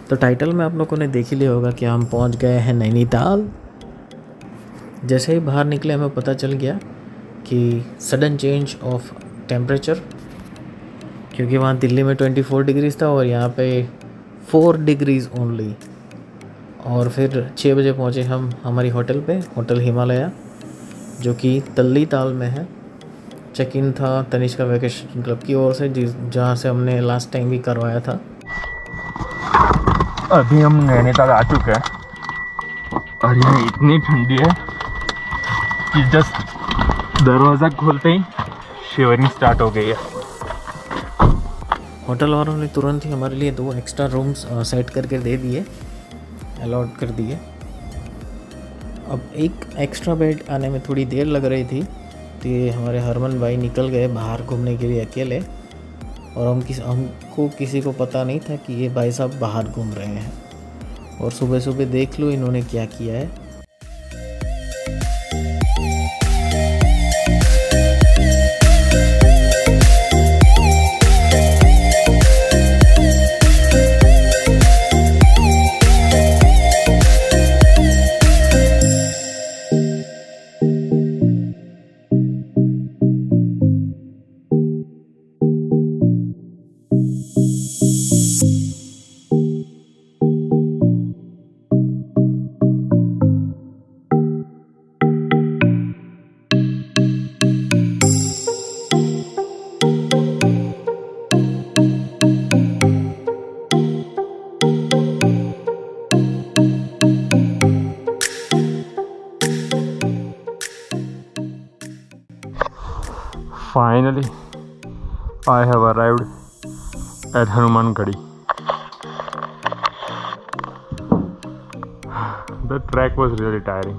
तो टाइटल में आप लोगों ने देख ही लिया होगा कि हम पहुंच गए हैं नैनीताल। जैसे ही बाहर निकले हमें पता चल गया कि सडन चेंज ऑफ टेम्परेचर, क्योंकि वहाँ दिल्ली में 24 डिग्रीज़ था और यहाँ पे 4 डिग्रीज़ ओनली। और फिर 6 बजे पहुँचे हम हमारी होटल पे, होटल हिमालया, जो कि तल्ली ताल में है। चेक इन था तनिष्का वेकेशन क्लब की ओर से, जहाँ से हमने लास्ट टाइम भी करवाया था। अभी हम नैनीताल आ चुके हैं और ये इतनी ठंडी है कि जस्ट दरवाज़ा खोलते ही शिवरिंग स्टार्ट हो गई है। होटल वालों ने तुरंत ही हमारे लिए 2 एक्स्ट्रा रूम्स सेट करके दे दिए, अलॉट कर दिए। अब एक एक्स्ट्रा बेड आने में थोड़ी देर लग रही थी, तो ये हमारे हरमन भाई निकल गए बाहर घूमने के लिए अकेले, और हमको किसी को पता नहीं था कि ये भाई साहब बाहर घूम रहे हैं। और सुबह सुबह देख लो इन्होंने क्या किया है। Finally, I have arrived at Hanumangadi. The trek was really tiring.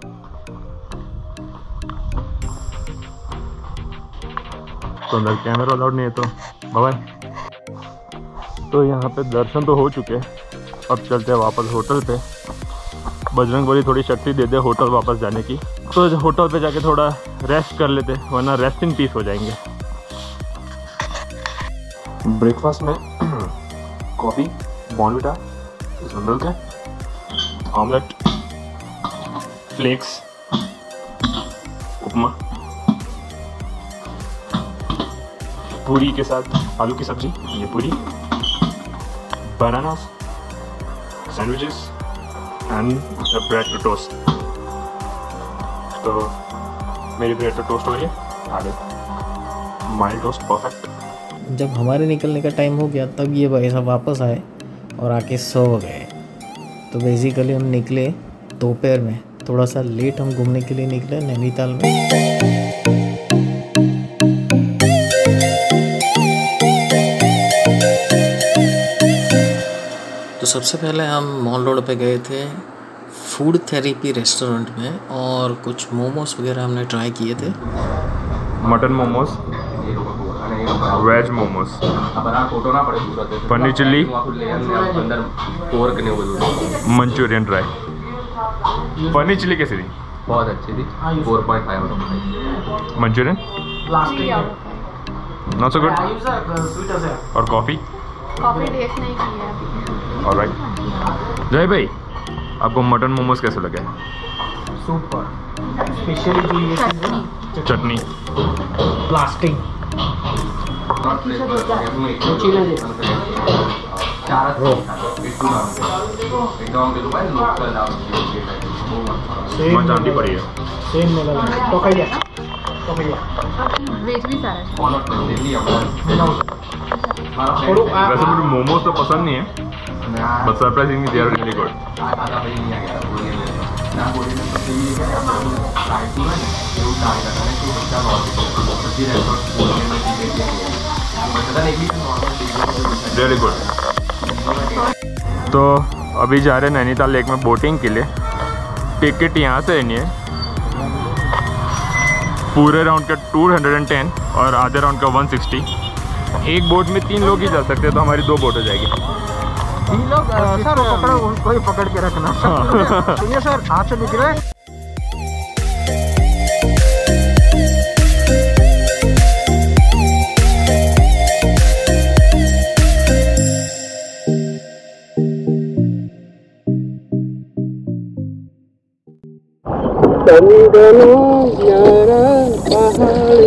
तो अंदर कैमरा अलाउड नहीं है, तो बाय। तो यहाँ पे दर्शन तो हो चुके, अब चलते हैं वापस होटल पे। बजरंगबली थोड़ी शक्ति दे दे होटल वापस जाने की, तो होटल पे जाके थोड़ा रेस्ट कर लेते, वरना रेस्ट इन पीस हो जाएंगे। ब्रेकफास्ट में कॉफ़ी, बॉर्नविटा, मिल्क है, ऑमलेट, फ्लेक्स, उपमा, पूरी के साथ आलू की सब्जी, ये puri, bananas, sandwiches and bread to toast. तो मेरी ब्रेड टू टोस्ट हो रही है, आगे माइल्ड टोस्ट परफेक्ट। जब हमारे निकलने का टाइम हो गया तब ये भाई साहब वापस आए और आके सो गए। तो बेसिकली हम निकले दोपहर में, थोड़ा सा लेट हम घूमने के लिए निकले नैनीताल में। तो सबसे पहले हम मॉल रोड पे गए थे फूड थेरेपी रेस्टोरेंट में, और कुछ मोमोज वगैरह हमने ट्राई किए थे। Mutton momos, veg momos, paneer chilli, Manchurian dry. Paneer chilli कैसी थी? बहुत अच्छी थी, 4.5। Manchurian not so good. और कॉफ़ी टेस्ट नहीं की है। ऑलराइट। जय भाई, आपको मटन मोमोज कैसे लगे? सुपर, स्पेशली जो ये चटनी प्लास्टिक जानती पड़ी है। सेम मिला तो कहिए वेज भी सारा वैसे मुझे मोमोज तो पसंद नहीं है, but surprisingly they are really good. Really good. तो अभी जा रहे हैं नैनीताल लेक में बोटिंग के लिए। टिकट यहाँ से लेनी है, पूरे राउंड का 210 और आधे राउंड का 160। एक बोट में 3 लोग ही जा सकते हैं, तो हमारी 2 बोट हो जाएगी। 3 लोग सर पकड़ो, उनको ही पकड़ के रखना। सुनिए सर, हाथ से निकले। चंदना न्यारा पहाड़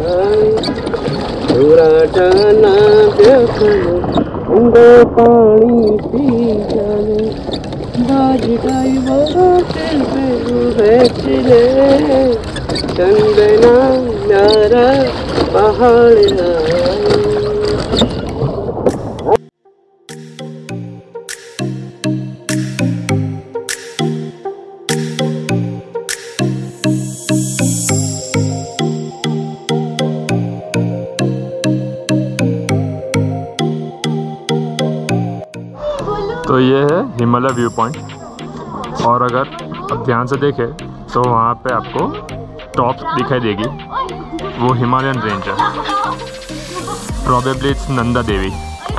पूरा जाना देखो उंगो पानी पी जाने बाज गाई बोतल पे बेचले चंदना न्यारा पहाड़। तो ये है हिमालय व्यू पॉइंट, और अगर आप ध्यान से देखें तो वहाँ पे आपको टॉप दिखाई देगी, वो हिमालयन रेंज है, प्रॉबेबली इट्स नंदा देवी।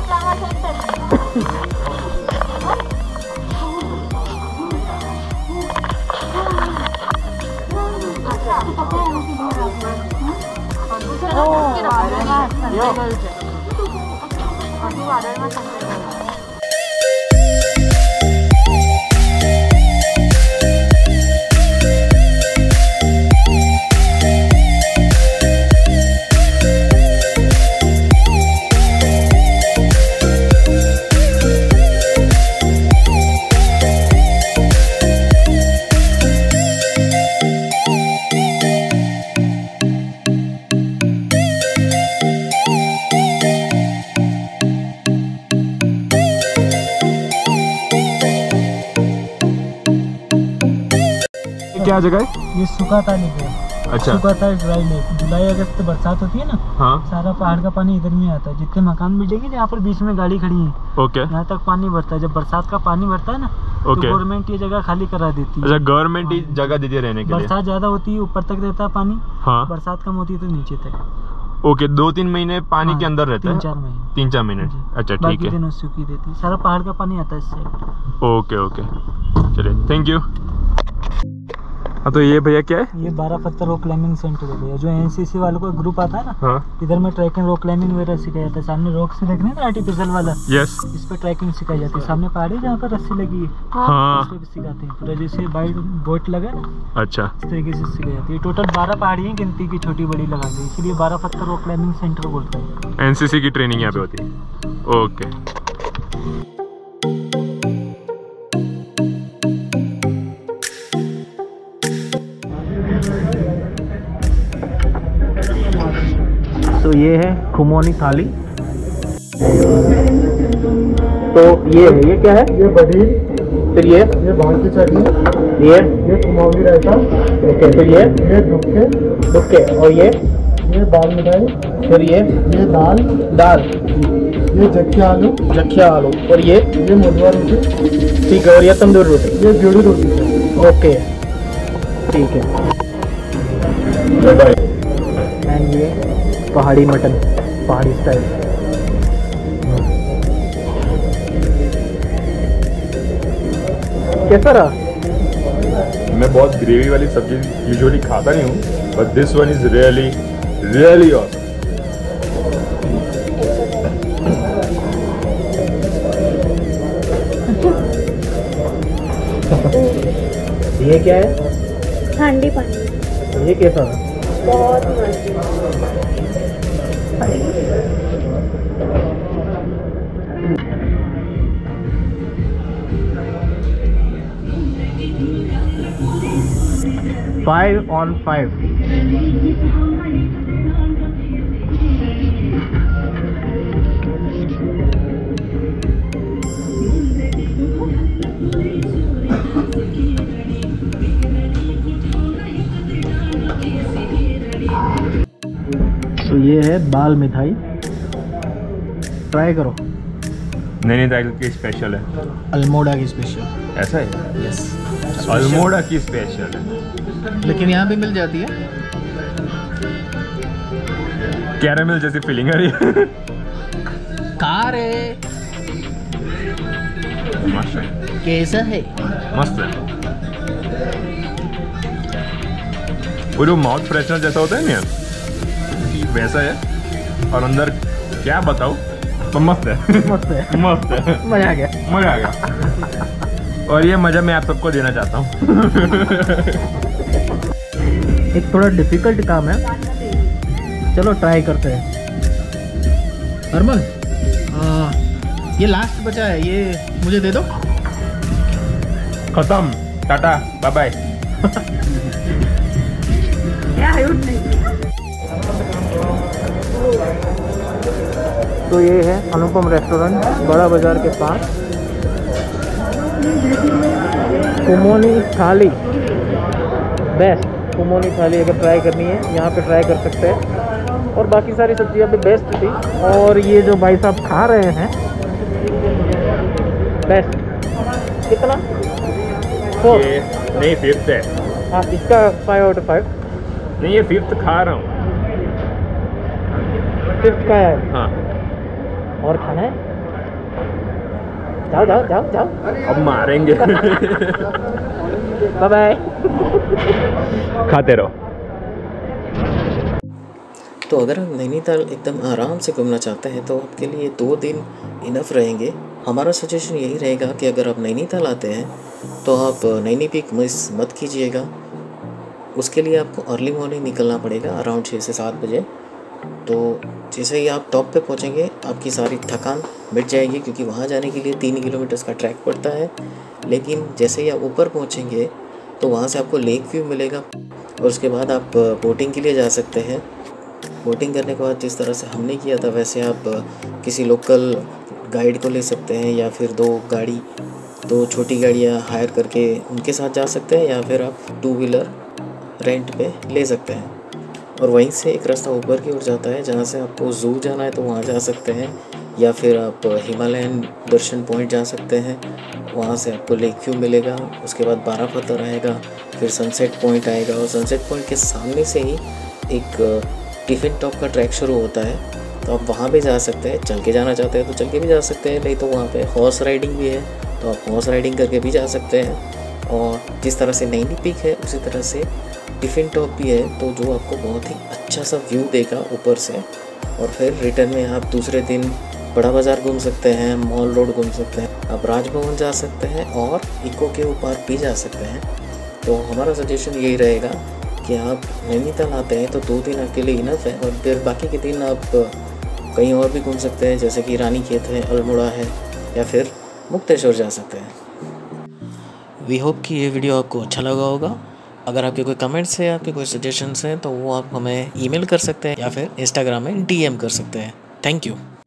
क्या जगह है? ये सुखाता लेक है। अच्छा। सुखाता ड्राई लेक। जुलाई अगस्त बरसात होती है ना, हाँ। सारा पहाड़ का पानी इधर में आता है। जितने मकान मिलेंगे यहाँ पर बीच में गाड़ी खड़ी है, ओके। यहाँ तक पानी भरता है। जब बरसात का पानी भरता है ना, तो गवर्नमेंट ये जगह खाली करा देती है। अच्छा, गवर्नमेंट ही जगह देती है रहने के लिए। बरसात ज्यादा होती है ऊपर तक रहता है पानी, हाँ। बरसात कम होती है तो नीचे तक। ओके, 2-3 महीने पानी के अंदर रहता है? 3-4 महीने। 3-4 महीने, अच्छा ठीक बाकी है। दिनों सूखी रहती है, सारा पहाड़ का पानी आता है इससे। ओके ओके, चलिए, थैंक यू। हाँ, तो ये भैया क्या है? ये 12 पत्थर रॉक क्लाइंबिंग सेंटर है भैया। जो एनसीसी वालों का ग्रुप आता है ना, हाँ। इधर में ट्रैकिंग रॉक क्लाइंबिंग वगैरह सिखाया जाता है। सामने रॉक से देखने ना आर्टिफिशियल वाला, यस, इस पे ट्रैकिंग सिखाई जाती है। सामने पहाड़ी जहाँ पर रस्सी लगी है, हाँ। उस पे भी सिखाते हैं पूरा, जैसे बाइक बोट लगा ना, अच्छा, इस तरीके से सिखाई जाती है। टोटल 12 पहाड़ी हैं गिनती की, छोटी बड़ी लगा दी, इसीलिए 12 पत्थर रॉक क्लाइंबिंग सेंटर बोलते हैं। एनसीसी की ट्रेनिंग यहाँ पे होती है, ओके। तो ये है खुमोनी थाली। तो ये क्या है? ये बड़ी, फिर ये भांग की चटनी, ये कुमाऊनी रायता, ओके। फिर ये दुक्के, और ये दाल मिठाई, फिर ये दाल, ये जखिया आलू, और ये मुर्गा रोटी, ठीक है। और ये तंदूरी रोटी, ये जोड़ी रोटी, ओके, ठीक है। एंड ये पहाड़ी मटन, पहाड़ी स्टाइल। कैसा रहा? मैं बहुत ग्रेवी वाली सब्जी यूजुअली खाता नहीं हूँ, but this one is really awesome. ये क्या है? ठंडी पानी। ये कैसा था? बहुत मस्त। 5 on 5। तो ये है दाल मिठाई, ट्राई करो। नैनीताल की स्पेशल है, अल्मोड़ा की स्पेशल। ऐसा है? यस, अल्मोड़ा की स्पेशल है, लेकिन यहाँ भी मिल जाती है। कैरामल जैसी फीलिंग आ रही है। कार है, मस्त है, कैसा है? मस्त है। वो जो माउथ फ्रेशनर जैसा होता है ना, वैसा है, और अंदर क्या बताऊं, तो मस्त है। मस्त है, मस्त है, मजा आ गया, मजा आ गया। और ये मजा मैं आप सबको देना चाहता हूँ। एक थोड़ा डिफिकल्ट काम है, चलो ट्राई करते हैं। हरमन ये लास्ट बचा है, ये मुझे दे दो। खत्म, टाटा बाय बाय। तो ये है अनुपम रेस्टोरेंट, बड़ा बाजार के पास। कुमोनी थाली बेस्ट, कुमोनी थाली अगर ट्राई करनी है यहाँ पे ट्राई कर सकते हैं। और बाकी सारी सब्जियाँ भी बेस्ट थी। और ये जो भाई साहब खा रहे हैं बेस्ट। कितना? 4? ये नहीं 5th है। हाँ, इसका 5 out of 5। नहीं ये 5th खा रहा हूँ। 5th का है। हाँ और खाना है? जाओ जाओ जाओ जाओ, अब मारेंगे। Bye bye. खाते रहो। तो अगर आप नैनीताल एकदम आराम से घूमना चाहते हैं तो आपके लिए 2 दिन इनफ रहेंगे। हमारा सजेशन यही रहेगा कि अगर आप नैनीताल आते हैं तो आप नैनी पीक मिस मत कीजिएगा। उसके लिए आपको अर्ली मॉर्निंग निकलना पड़ेगा, अराउंड 6 से 7 बजे। तो जैसे ही आप टॉप पे पहुंचेंगे आपकी सारी थकान मिट जाएगी, क्योंकि वहाँ जाने के लिए 3 किलोमीटर्स का ट्रैक पड़ता है। लेकिन जैसे ही आप ऊपर पहुंचेंगे तो वहाँ से आपको लेक व्यू मिलेगा और उसके बाद आप बोटिंग के लिए जा सकते हैं। बोटिंग करने के बाद जिस तरह से हमने किया था वैसे आप किसी लोकल गाइड को ले सकते हैं, या फिर 2 छोटी गाड़ियाँ हायर करके उनके साथ जा सकते हैं, या फिर आप 2 व्हीलर रेंट पे ले सकते हैं। और वहीं से एक रास्ता ऊपर की ओर जाता है, जहाँ से आपको ज़ू जाना है तो वहाँ जा सकते हैं, या फिर आप हिमालयन दर्शन पॉइंट जा सकते हैं। वहाँ से आपको लेक व्यू मिलेगा। उसके बाद 12 पत्थर आएगा, फिर सनसेट पॉइंट आएगा, और सनसेट पॉइंट के सामने से ही एक टिफ़िन टॉप का ट्रैक शुरू होता है। तो आप वहाँ भी जा सकते हैं। चल के जाना चाहते हैं तो चल के भी जा सकते हैं, नहीं तो वहाँ पे हॉर्स राइडिंग भी है, तो आप हॉर्स राइडिंग करके भी जा सकते हैं। और जिस तरह से नैनी पीक है उसी तरह से टिफ़िन टॉप भी है, तो जो आपको बहुत ही अच्छा सा व्यू देगा ऊपर से। और फिर रिटर्न में आप दूसरे दिन बड़ा बाज़ार घूम सकते हैं, मॉल रोड घूम सकते हैं, आप राजभवन जा सकते हैं और इको के ऊपर भी जा सकते हैं। तो हमारा सजेशन यही रहेगा कि आप नैनीताल आते हैं तो 2 दिन आपके लिए इनफ है, और फिर बाकी के दिन आप कहीं और भी घूम सकते हैं, जैसे कि रानी खेत है, अल्मोड़ा है, या फिर मुक्तेश्वर जा सकते हैं। वी होप कि ये वीडियो आपको अच्छा लगा होगा। अगर आपके कोई कमेंट्स हैं, आपके कोई सजेशंस हैं तो वो आप हमें ईमेल कर सकते हैं या फिर इंस्टाग्राम में DM कर सकते हैं। Thank you.